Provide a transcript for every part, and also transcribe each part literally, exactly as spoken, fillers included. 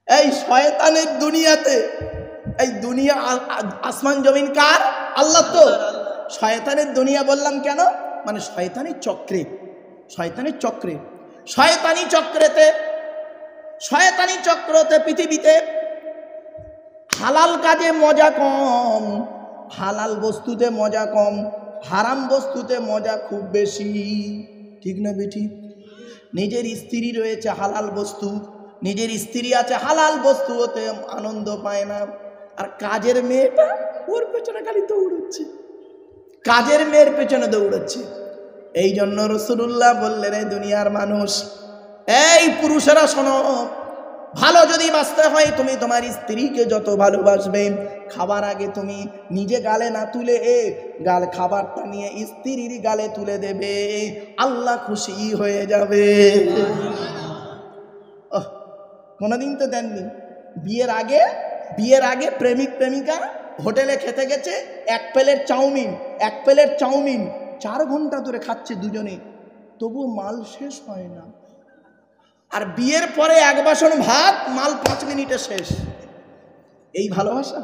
এই শয়তানের দুনিয়াতে, এই দুনিয়া আসমান জমিন কার? আল্লাহ। তো শয়তানের দুনিয়া বললাম কেন? মানে শয়তানি চক্রে, শয়তানি চক্রে শয়তানি চক্রেতে শয়তানি চক্রতে পৃথিবীতে হালাল কাজে মজা কম, হালাল বস্তুতে মজা কম, হারাম বস্তুতে মজা খুব বেশি। ঠিক না বেঠি? নিজের স্ত্রী রয়েছে হালাল বস্তু, নিজের স্ত্রী আছে হালাল বস্তু, ওতে আনন্দ পায় না। আর কাজের মেয়েটা ওর পেছনে খালি দৌড়চ্ছে, কাজের মেয়ের পেছনে দৌড়চ্ছে। এই জন্য রাসূলুল্লাহ বললেন, এই দুনিয়ার মানুষ, এই পুরুষেরা শোনো, ভালো যদি বাঁচতে হয় তুমি তোমার স্ত্রীকে যত ভালোবাসবে, খাবার আগে তুমি নিজে গালে না তুলে এ গাল খাবারটা নিয়ে স্ত্রীর গালে তুলে দেবে, আল্লাহ খুশি হয়ে যাবে। কোনোদিন তো দেননি। বিয়ের আগে বিয়ের আগে প্রেমিক প্রেমিকা হোটেলে খেতে গেছে, এক প্লেট চাউমিন এক প্লেট চাউমিন চার ঘন্টা ধরে খাচ্ছে দুজনে, তবু মাল শেষ হয় না। আর বিয়ের পরে এক বাসন ভাত, মাল পাঁচ মিনিটে শেষ। এই ভালোবাসা?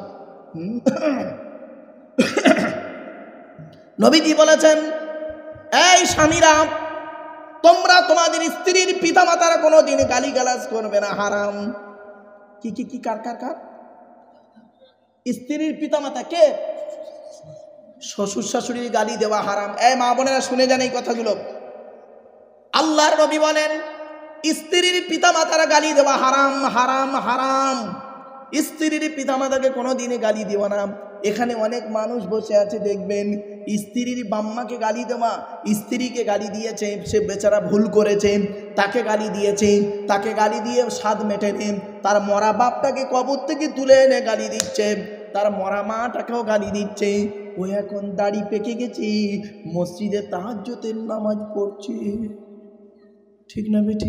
নবীজি বলেছেন, এই স্বামীরা, তোমরা তোমাদের স্ত্রীর পিতা মাতার কোনোদিন গালিগালাজ করবে না, হারাম। কি কি কি কার কার কার? স্ত্রীর পিতা মাতা কে? শ্বশুর শাশুড়ির গালি দেওয়া হারাম। এই মা বোনেরা শুনে যান এই কথাগুলো। আল্লাহর নবী বলেন, স্ত্রীর পিতা মাতার গালি দেওয়া হারাম, হারাম, হারাম। স্ত্রীর পিতা মাতাকে কোনোদিনে গালি দেওয়া না। এখানে অনেক মানুষ বসে আছে, দেখবেন স্ত্রীর বাম্মাকে গালি দেওয়া, স্ত্রীকে গালি দিয়েছে, সে বেচারা ভুল করেছে, তাকে গালি দিয়েছে, তাকে গালি দিয়ে স্বাদ মেটে নে, তার মরা বাপটাকে কবর থেকে তুলে এনে গালি দিচ্ছে, তার মরা মাটাকেও গালি দিচ্ছে। ও এখন দাড়ি পেকে গেছে, মসজিদে তাহাজ্জুদের নামাজ পড়ছে। ঠিক না বেটি?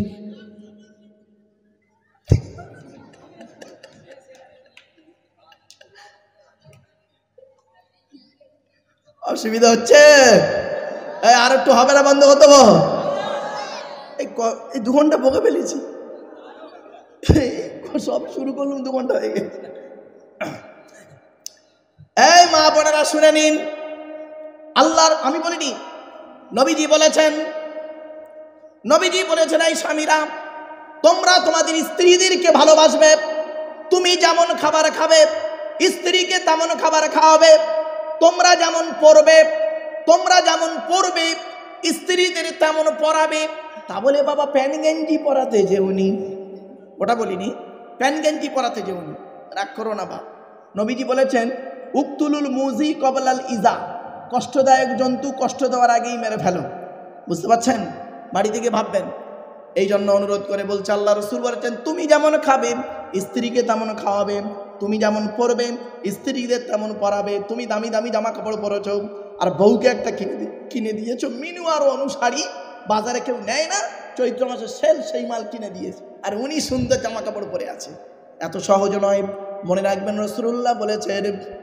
অসুবিধা হচ্ছে? আর একটু হবে না, বন্ধ করতে? এই দু ঘন্টা বকে ফেলেছি, সব শুরু করলাম দু ঘন্টা হয়ে গেছে। এই মা বোনেরা শুনে নিন, আল্লাহর, আমি বলিনি, নবীজি বলেছেন, নবীজি বলেছেন, এই স্বামীরা, তোমরা তোমাদের স্ত্রীদেরকে ভালোবাসবে। তুমি যেমন খাবার খাবে, স্ত্রীকে তেমন খাবার খাওয়াবে। তোমরা যেমন পড়বে, তোমরা যেমন পড়বে, স্ত্রীদের তেমন পড়াবে। তা বলে বাবা প্যান গেঞ্জি পরাতে যেউনি, ওটা বলিনি, প্যান গেঞ্জি পরাতে যেউনি, রাগ করো না বা। নবীজি বলেছেন, উক্তুলুল মুজি কবলাল ইজা, কষ্টদায়ক জন্তু কষ্ট দেওয়ার আগেই মেরে ফেলো। বুঝতে পারছেন? বাড়ি থেকে ভাববেন। এই জন্য অনুরোধ করে বলছে, আল্লাহ রসুল বলেছেন, তুমি যেমন খাবে স্ত্রীকে তেমন খাওয়াবে, তুমি যেমন পরবে স্ত্রীদের তেমন পরাবে। তুমি দামি দামি জামা কাপড় পরেছ, আর বউকে একটা কিনে কিনে দিয়েছ মিনু আর অনুসারী, বাজারে কেউ নেয় না, চৈত্র মাসে সেল সেই মাল কিনে দিয়েছে, আর উনি সুন্দর জামা কাপড় পরে আছে। এত সহজ নয়। মনে রাখবেন, রাসূলুল্লাহ বলেছেন,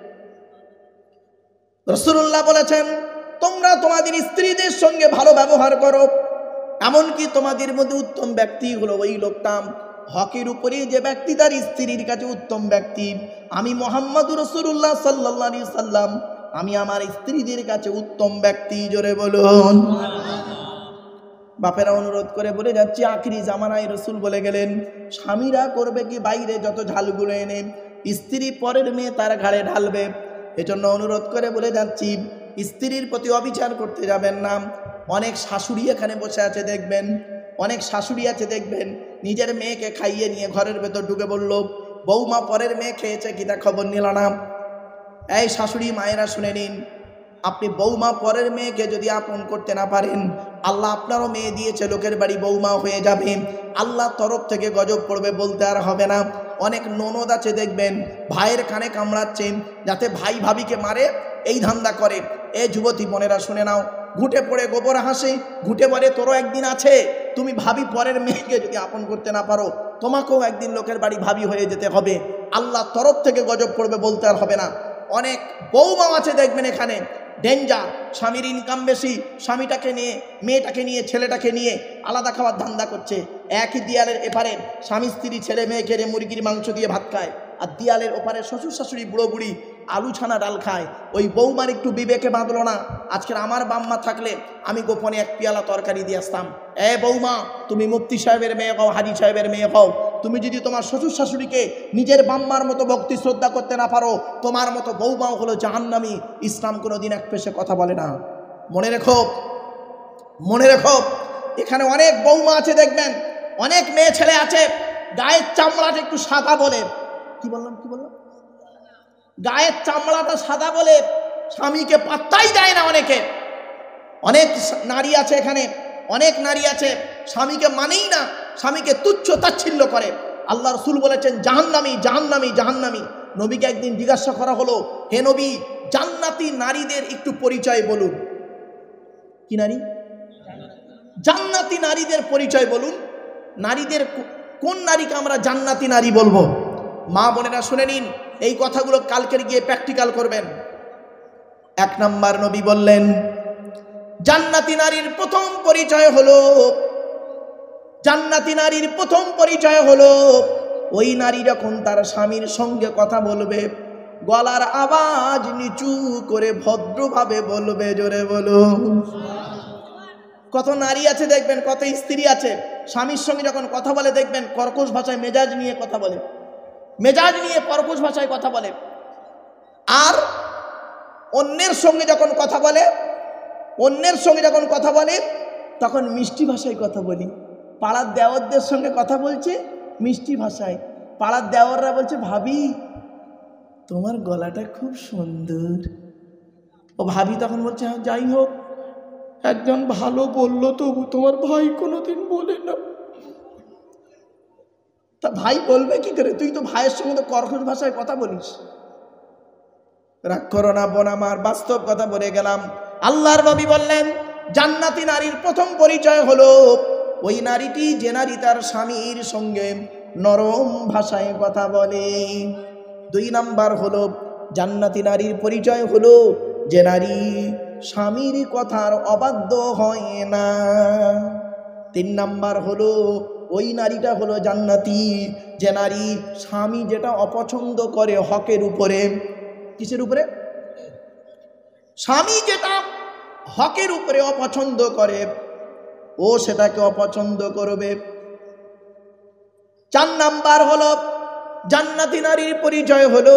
রাসূলুল্লাহ বলেছেন, তোমরা তোমাদের স্ত্রীদের সঙ্গে ভালো ব্যবহার করো। এমনকি তোমাদের মধ্যে উত্তম ব্যক্তি হলো ওই লোকটা, হকের উপরে যে ব্যক্তি তার স্ত্রীর কাছে উত্তম ব্যক্তি। আমি মুহাম্মদুর রাসূলুল্লাহ সাল্লাল্লাহু আলাইহি সাল্লাম, আমি আমার স্ত্রীদের কাছে উত্তম ব্যক্তি। জোরে বলুন। বাপেরা অনুরোধ করে বলে যাচ্ছি, আখিরি জামানায় রসুল বলে গেলেন, স্বামীরা করবে কি বাইরে যত ঝালগুলো এনে স্ত্রী পরের মেয়ে তার ঘাড়ে ঢালবে। এজন্য অনুরোধ করে বলে যাচ্ছি, স্ত্রীর প্রতি অবিচার করতে যাবেন না। অনেক শাশুড়ি এখানে বসে আছে দেখবেন, অনেক শাশুড়ি আছে দেখবেন, নিজের মেয়েকে খাইয়ে নিয়ে ঘরের ভেতর ঢুকে বলল, বৌমা পরের মেয়ে খেয়েছে কিনা খবর নিল না। এই শাশুড়ি মায়েরা শুনে নিন, আপনি বৌমা পরের মেয়েকে যদি আপন করতে না পারেন, আল্লাহ আপনারও মেয়ে দিয়েছে, লোকের বাড়ি বৌমা হয়ে যাবে, আল্লাহ তরফ থেকে গজব পড়বে, বলতে আর হবে না। অনেক ননদ আছে দেখবেন, ভাইয়ের কানে কামড়াচ্ছে যাতে ভাই ভাবিকে মারে, এই ধান্দা করে। এ যুবতী বোনেরা শুনে নাও, ঘুটে পড়ে গোবর হাসে, ঘুটে পড়ে তোরও একদিন আছে। তুমি ভাবি পরের মেয়েকে যদি আপন করতে না পারো, তোমাকেও একদিন লোকের বাড়ি ভাবি হয়ে যেতে হবে, আল্লাহ তরফ থেকে গজব পড়বে, বলতে আর হবে না। অনেক বৌমা আছে দেখবেন এখানে, ডেঞ্জার। স্বামীর ইনকাম বেশি, স্বামীটাকে নিয়ে, মেয়েটাকে নিয়ে, ছেলেটাকে নিয়ে আলাদা খাওয়ার ধান্দা করছে। একই দেয়ালের এপারে স্বামী স্ত্রী ছেলে মেয়ে খেলে মুরগির মাংস দিয়ে ভাত খায়, আর দেয়ালের ওপারে শ্বশুর শাশুড়ি বুড়ো বুড়ি আলু ছানা ডাল খায়। ওই বৌমার একটু বিবেকে বাঁধলো না, আজকের আমার বাম্মা থাকলে আমি গোপনে এক পেয়ালা তরকারি দিয়ে আসতাম। এ বৌমা, তুমি মুফতি সাহেবের মেয়ে হও, হাজি সাহেবের মেয়ে হও, তুমি যদি তোমার শ্বশুর শাশুড়িকে নিজের বাম্মার মতো ভক্তি শ্রদ্ধা করতে না পারো, তোমার মতো বৌমাও হলো জাহান্নামী। ইসলাম কোনোদিন এক পেশে কথা বলে না। মনে রেখো, মনে রেখো, এখানে অনেক বৌমা আছে দেখবেন, অনেক মেয়ে ছেলে আছে গায়ের চামড়াটা একটু সাদা বলে, কি বললাম কি বললাম গায়ের চামড়াটা সাদা বলে স্বামীকে পাত্তাই দেয় না। অনেকে, অনেক নারী আছে এখানে, অনেক নারী আছে স্বামীকে মানেই না, স্বামীকে তুচ্ছ তাচ্ছিল্য করে। আল্লাহ রাসূল বলেছেন জাহান্নামী, জাহান্নামী, জাহান্নামী। নবীকে একদিন জিজ্ঞাসা করা হলো, হে নবী, জান্নাতি নারীদের একটু পরিচয় বলুন। কি নারী? জান্নাতি নারীদের পরিচয় বলুন। নারীদের কোন নারীকে আমরা জান্নাতি নারী বলবো? মা বোনেরা শুনে নিন, এই কথাগুলো কালকের গিয়ে প্র্যাকটিক্যাল করবেন। এক নাম্বার নবী বললেন, জান্নাতি নারীর প্রথম পরিচয় হলো, জান্নাতি নারীর প্রথম পরিচয় হলো ওই নারী যখন তার স্বামীর সঙ্গে কথা বলবে, গলার আওয়াজ নিচু করে ভদ্রভাবে বলবে। জোরে বলুন। কত নারী আছে দেখবেন, কত স্ত্রী আছে স্বামীর সঙ্গে যখন কথা বলে দেখবেন কর্কশ ভাষায় মেজাজ নিয়ে কথা বলে, মেজাজ নিয়ে কর্কশ ভাষায় কথা বলে। আর অন্যের সঙ্গে যখন কথা বলে, অন্যের সঙ্গে যখন কথা বলে তখন মিষ্টি ভাষায় কথা বলি। পাড়ার দেওরদের সঙ্গে কথা বলছে মিষ্টি ভাষায়, পাড়ার দেওররা বলছে, ভাবি তোমার গলাটা খুব সুন্দর। ও ভাবি তখন বলছে, হ্যাঁ যাই হোক, একজন ভালো বললো, তবু তোমার ভাই কোনোদিন বলে না। তা ভাই বলবে কি করে? তুই তো ভাইয়ের সঙ্গে তো কর্কশ ভাষায় কথা বলিস। রাগ করো না বোন আমার, বাস্তব কথা বলে গেলাম। আল্লাহর নবী বললেন, জান্নাতি নারীর প্রথম পরিচয় হলো ওই নারীটি যে নারী তার স্বামীর সঙ্গে নরম ভাষায় কথা বলে। দুই নাম্বার হলো জান্নাতি নারীর পরিচয় হলো যে নারী স্বামীর কথার অবাধ্য হয় না। তিন নাম্বার হলো ওই নারীটা হলো জান্নাতি যে নারী স্বামী যেটা অপছন্দ করে হকের উপরে, কিসের উপরে? স্বামী যেটা হকের উপরে অপছন্দ করে ও সেটাকে অপছন্দ করবে। চার নাম্বার হলো জান্নাতি নারীর পরিচয় হলো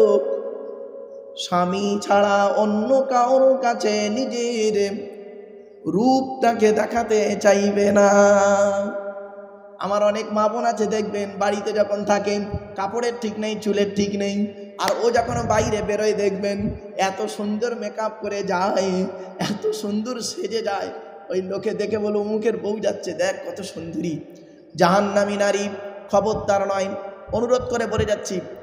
স্বামী ছাড়া অন্য কারোর কাছে নিজের রূপটাকে দেখাতে চাইবে না। আমার অনেক মা বোন আছে দেখবেন, বাড়িতে যখন থাকে কাপড়ের ঠিক নেই, চুলের ঠিক নেই, আর ও যখন বাইরে বেরোয় দেখবেন এত সুন্দর মেকআপ করে যায়, এত সুন্দর সেজে যায়, ওই লোকে দেখে বলো মুখের বউ যাচ্ছে, দেখ কত সুন্দরী। জাহান্নামী নারী, খবরদার নয়, অনুরোধ করে বলে যাচ্ছি,